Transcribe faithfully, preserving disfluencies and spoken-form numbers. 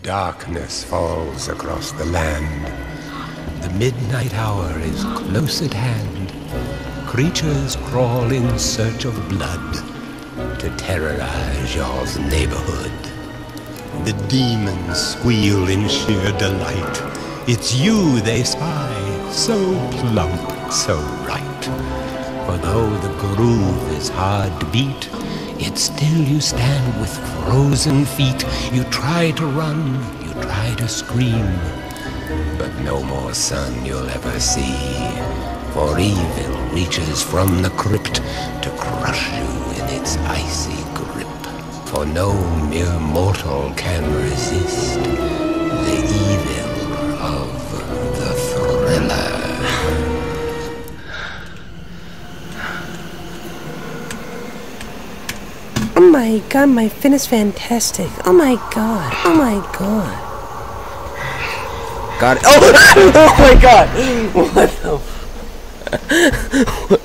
Darkness falls across the land. The midnight hour is close at hand. Creatures crawl in search of blood to terrorize y'all's neighborhood. The demons squeal in sheer delight. It's you they spy, so plump, so right. For though the groove is hard to beat, yet still you stand with frozen feet. You try to run, you try to scream, but no more sun you'll ever see. For evil reaches from the crypt to crush you in its icy grip. For no mere mortal can resist the evil of the thriller. Oh my god, my fin is fantastic. Oh my god. Oh my god. Got it. Oh, oh my god. What the f-